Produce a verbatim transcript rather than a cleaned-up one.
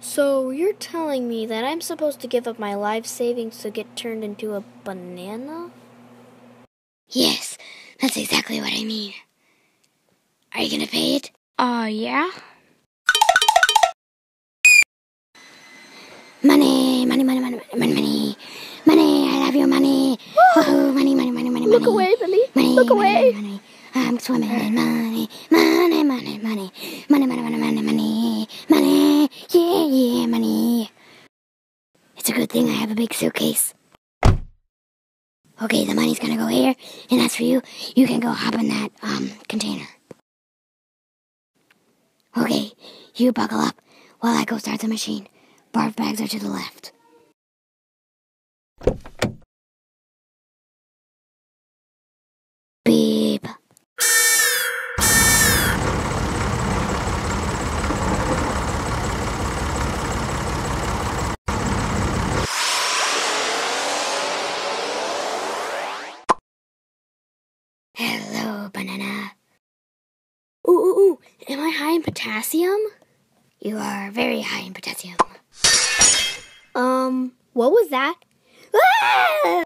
So you're telling me that I'm supposed to give up my life savings to get turned into a banana? Yes, that's exactly what I mean. Are you gonna pay it? Uh, yeah? Money, money, money, money, money, money, money, I love you, money. Woohoo, money, money, money, money, Look money. away, Billy. Money, Look money, away. money, money. I'm swimming in money, money, money, money, money, money, money, money, money, money, yeah, yeah, money. It's a good thing I have a big suitcase. Okay, the money's gonna go here, and as for you, you can go hop in that, um, container. Okay, you buckle up while I go start the machine. Barf bags are to the left. Beep. Hello, banana. Ooh, ooh, ooh. Am I high in potassium? You are very high in potassium. Um, what was that? Ah!